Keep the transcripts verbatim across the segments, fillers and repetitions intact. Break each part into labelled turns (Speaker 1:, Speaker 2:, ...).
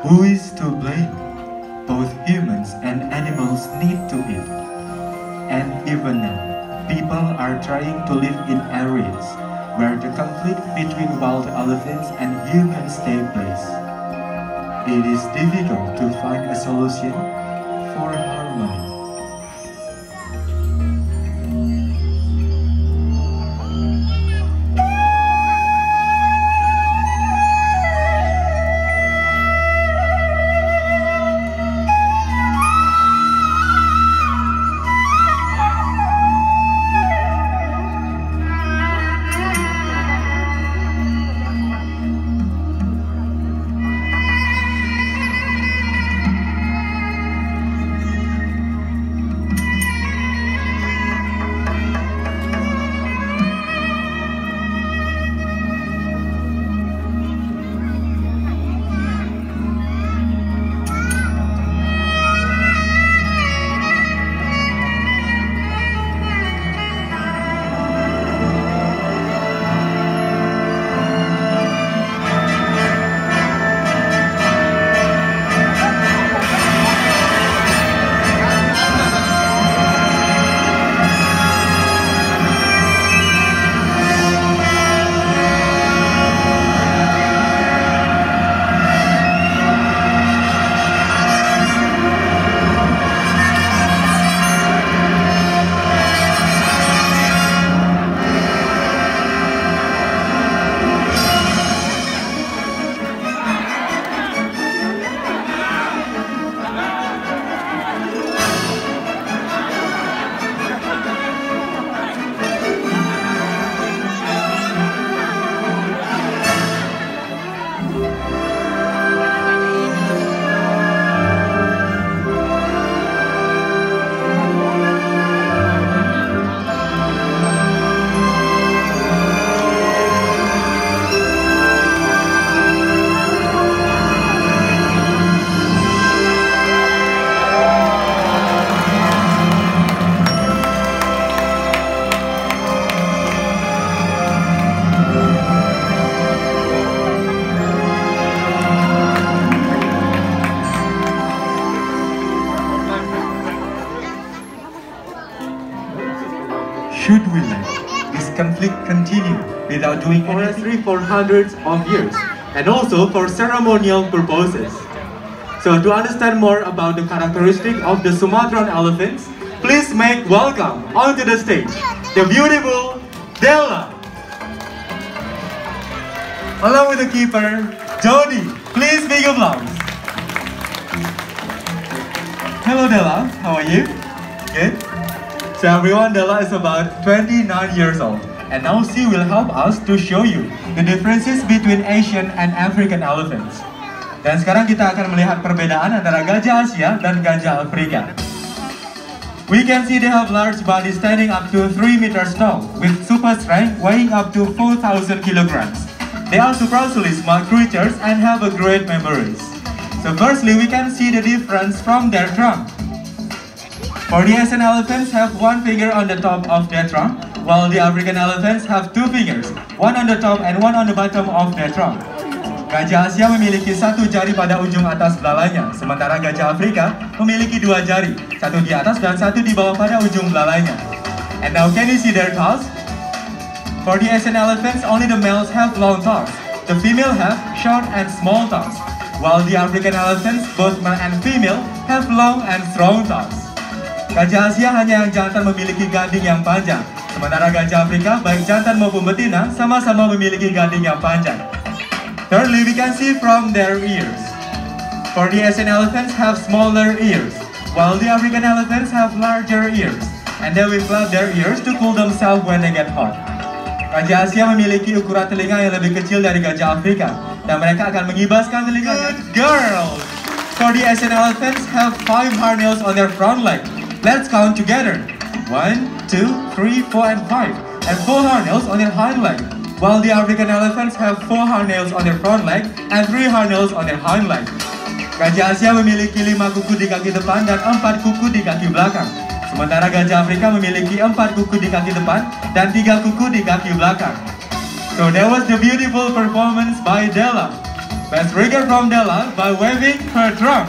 Speaker 1: Who is to blame? Both humans and animals need to eat. And even now, people are trying to live in areas where the conflict between wild elephants and humans takes place. It is difficult to find a solution for harmony. Should we let this conflict continue without doing
Speaker 2: forestry for hundreds of years and also for ceremonial purposes? So to understand more about the characteristic of the Sumatran elephants, please make welcome onto the stage the beautiful Della. Along with the keeper, Jody. Please big applause. Hello Della, how are you? Good? So everyone, Della is about twenty-nine years old, and now she will help us to show you the differences between Asian and African elephants. Dan sekarang kita akan melihat perbedaan antara gajah Asia dan gajah Afrika. We can see they have large bodies standing up to three meters tall, with super strength weighing up to four thousand kilograms. They are superciliary small creatures and have a great memories. So firstly, we can see the difference from their trunk. For the Asian elephants have one finger on the top of their trunk, while the African elephants have two fingers, one on the top and one on the bottom of their trunk. Gajah Asia memiliki satu jari pada ujung atas belalainya, sementara gajah Afrika memiliki dua jari, satu di atas dan satu di bawah pada ujung belalainya. And now can you see their toes? For the Asian elephants, only the males have long toes. The female have short and small toes, while the African elephants, both male and female, have long and strong toes. Gajah Asia hanya yang jantan memiliki gading yang panjang, sementara gajah Afrika baik jantan maupun betina sama-sama memiliki gading yang panjang. Thirdly, we can see from their ears. For the Asian elephants have smaller ears, while the African elephants have larger ears, and they will flap their ears to cool themselves when they get hot. Gajah Asia memiliki ukuran telinga yang lebih kecil dari gajah Afrika, dan mereka akan mengibaskan telinganya. Good girl! For the Asian elephants have five hard nails on their front leg. Let's count together. One, two, three, four, and five. And four hard nails on their hind leg. While the African elephants have four hard nails on their front leg and three hard nails on their hind leg. Gajah Asia memiliki lima kuku di kaki depan dan empat kuku di kaki belakang. Sementara gajah Afrika memiliki empat kuku di kaki depan dan tiga kuku di kaki belakang. So that was the beautiful performance by Della. Let's Riga from Della by waving her drum.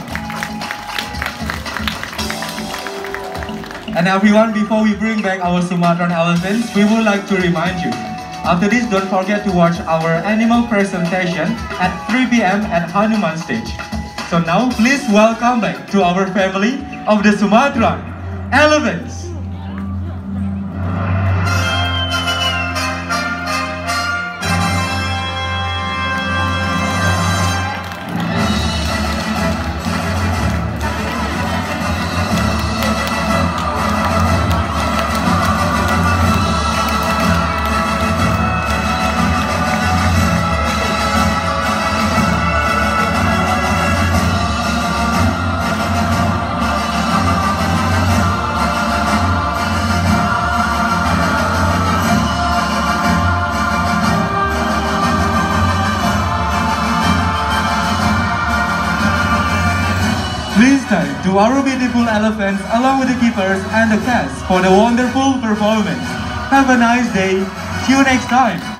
Speaker 2: And everyone, before we bring back our Sumatran elephants, we would like to remind you. After this, don't forget to watch our animal presentation at three p m at Hanuman Stage. So now, please welcome back to our family of the Sumatran elephants. Please thank to our beautiful elephants along with the keepers and the cast for the wonderful performance. Have a nice day. See you next time.